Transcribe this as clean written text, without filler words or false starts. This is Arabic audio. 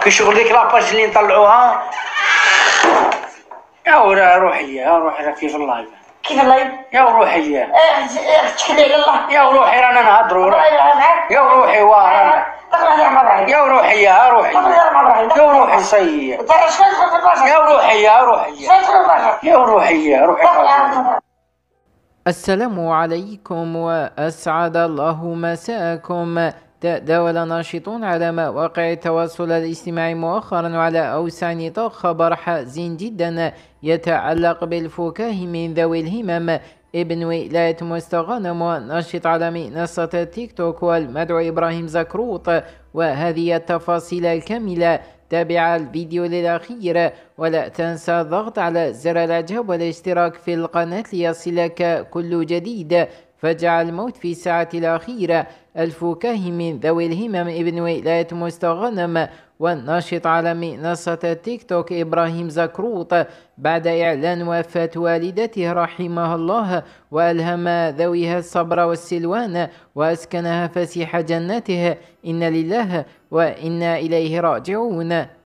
كي شغل ديك لاباج اللي نطلعوها. يا روحي يا روحي كيف اللايف. كيف اللايف؟ يا روحي يا تحكي على الله. يا روحي رانا نهضروا. يا روحي واه يا روحي يا روحي يا روحي صي. يا روحي يا روحي يا روحي يا روحي. السلام عليكم وأسعد الله مساءكم. تداول ناشطون على مواقع التواصل الاجتماعي مؤخرا وعلى أوسع نطاق خبر حزين جدا يتعلق بالفكاهي من ذوي الهمم ابن ولاية مستغانم وناشط على منصة التيك توك والمدعو إبراهيم زكروط. وهذه التفاصيل الكاملة تابع الفيديو للأخير، ولا تنسى الضغط على زر الإعجاب والاشتراك في القناة ليصلك كل جديد. فجع الموت في الساعة الأخيرة الفكاهي من ذوي الهمم ابن ولاية مستغانم والناشط على منصة التيك توك إبراهيم زكروط بعد إعلان وفاة والدته رحمها الله، وألهم ذويها الصبر والسلوان وأسكنها فسيح جنته. إن لله وإنا إليه راجعون.